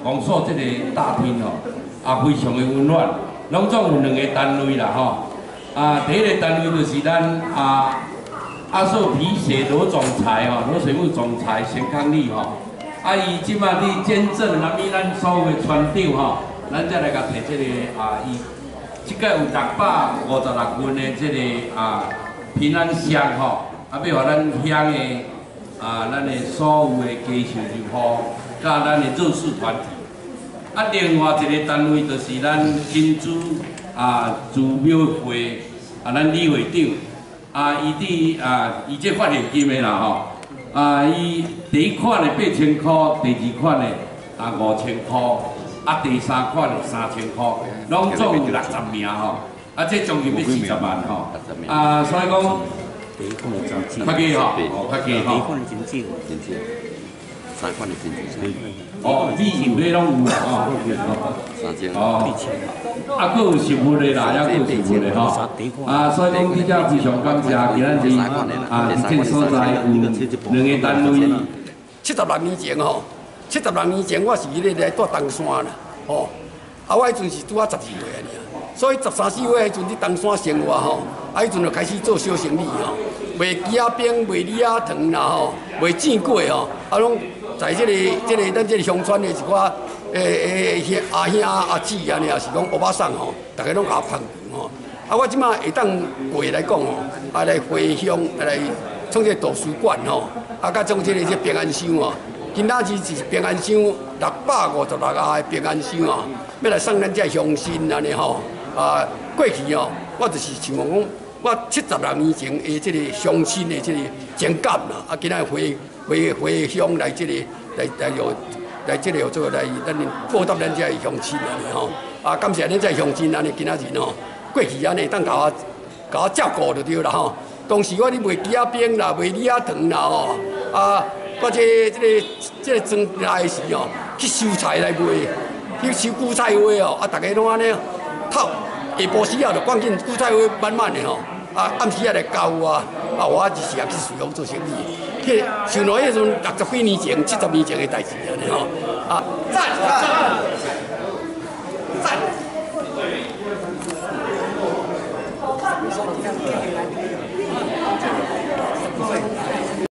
公所这个大厅吼，非常的温暖。拢总有2个单位啦吼。第一个单位就是咱阿寿皮鞋罗总裁吼，罗水木总裁陈康利吼。伊即马伫见证咱所有的船长吼，咱才来甲摕这个伊即个有656份的这个平安箱吼，要互咱乡的咱的所有的家属就好，甲咱的弱势团体。另外一个单位就是咱金主寺庙会咱李会长伊这发现金的啦吼。伊第一款的8000块，第二款的5000块，第三款的3000块，拢总有60名吼。这将近要40万吼。所以讲，较低吼，较低吼。 3款的真济。 米有咧拢有啦吼。佫有实物的啦，佫有实物的吼。所以讲，这非常感谢，今仔日这个所在有2个单位。 76年前吼，76年前我是咧住东山啦，吼，我迄阵是拄啊12岁尔，所以13、14岁迄阵伫东山生活吼，迄阵就开始做小生意吼，卖鸡仔饼、卖梨仔糖啦吼，卖煎粿吼，拢在咱这个乡村的一寡阿兄阿姊安尼，也是讲欧巴桑吼，大家拢甲我捧场吼。我即马会当过来讲吼，来回乡来创这图书馆吼，甲创这个平安箱哦。今仔日是平安箱656个的平安箱哦，要来送咱这乡亲安尼吼。过去哦，我就是想讲，我76年前的这个乡亲的这个情感啦，今仔回乡来这里来这里做来咱报答咱这乡亲安尼吼。感谢咱这乡亲安尼今仔日吼，过去安尼当甲我照顾就对啦吼。当时我咧卖鸡仔饼啦，卖梨仔糖啦吼，我这个庄来时哦，去收菜来卖，去收韭菜花哦，大家拢安尼透下晡时啊，就赶紧韭菜花满满的吼，暗时啊来交我，我一时也去随行做生意，去想到迄阵60几年前、70年前的代志安尼吼，赞！赞！